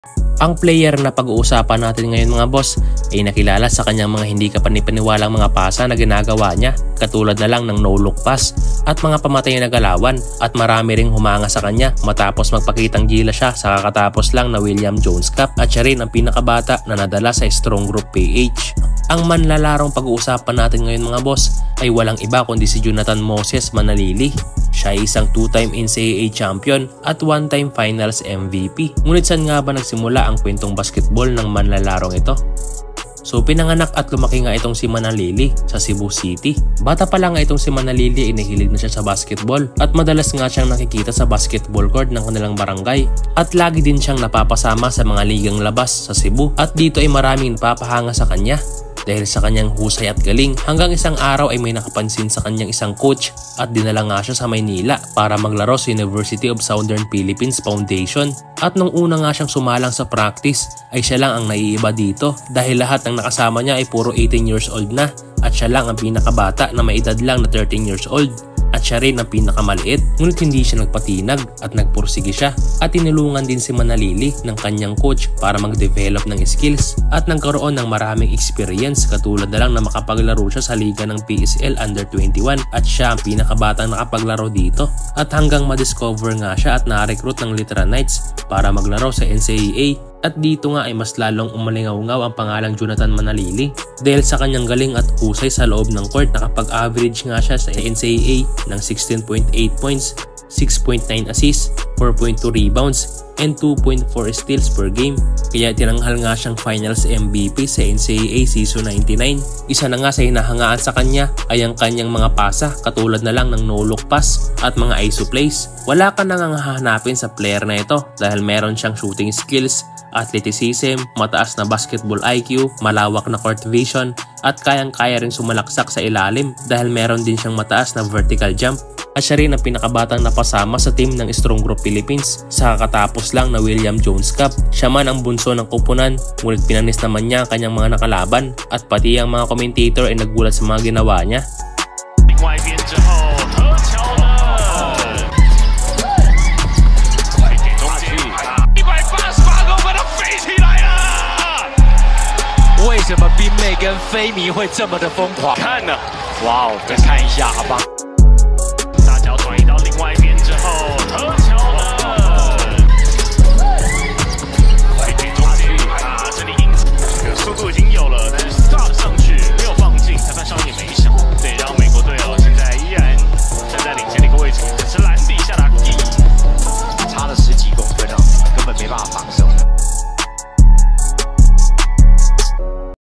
Ang player na pag-uusapan natin ngayon mga boss ay nakilala sa kanyang mga hindi kapanipaniwalang mga pasa na ginagawa niya, katulad na lang ng no-look pass at mga pamatay na galawan, at marami ring humanga sa kanya matapos magpakitang gila siya sa kakatapos lang na William Jones Cup, at siya rin ang pinakabata na nadala sa Strong Group PH. Ang manlalarong pag-uusapan natin ngayon mga boss ay walang iba kundi si Jonathan Moses Manalili. Siya ay isang 2-time NCAA champion at 1-time finals MVP. Ngunit saan nga ba nagsimula ang kwentong basketball ng manlalarong ito? So pinanganak at lumaki nga itong si Manalili sa Cebu City. Bata pa lang nga itong si Manalili ay nahilig na siya sa basketball at madalas nga siyang nakikita sa basketball court ng kanilang barangay, at lagi din siyang napapasama sa mga ligang labas sa Cebu, at dito ay maraming napapahanga sa kanya dahil sa kanyang husay at galing, hanggang isang araw ay may nakapansin sa kanyang isang coach at dinala nga siya sa Maynila para maglaro sa University of Southern Philippines Foundation. At nung una nga siyang sumalang sa practice ay siya lang ang naiiba dito dahil lahat ng nakasama niya ay puro 18 years old na, at siya lang ang pinakabata na may edad lang na 13 years old. At siya rin ang pinakamaliit, ngunit hindi siya nagpatinag at nagpursige siya, at tinulungan din si Manalili ng kanyang coach para mag-develop ng skills at nagkaroon ng maraming experience, katulad na lang na makapaglaro siya sa liga ng PSL Under 21 at siya ang pinakabatang nakapaglaro dito, at hanggang ma-discover nga siya at na-recruit ng Litra Knights para maglaro sa NCAA. At dito nga ay mas lalong umalingaw-ngaw ang pangalang Jonathan Manalili dahil sa kanyang galing at husay sa loob ng court. Nakapag-average nga siya sa NCAA ng 16.8 points, 6.9 assists, 4.2 rebounds, and 2.4 steals per game. Kaya tinanghal nga siyang finals MVP sa NCAA Season 99. Isa na nga sa hinahangaan sa kanya ay ang kanyang mga pasa, katulad na lang ng no-look pass at mga ISO plays. Wala ka nang hahanapin sa player na ito dahil meron siyang shooting skills, athleticism, mataas na basketball IQ, malawak na court vision, at kayang-kaya rin sumalaksak sa ilalim dahil meron din siyang mataas na vertical jump. At siya rin ang pinakabatang napasama sa team ng Strong Group Philippines sa kakatapos lang na William Jones Cup. Siya man ang bunso ng kupunan, ngunit pinanis naman niya ang kanyang mga nakalaban, at pati ang mga commentator ay nagulat sa mga ginawa niya. Why 什么冰妹跟飞迷会这么的疯狂？看呢，哇哦，再看一下好不好？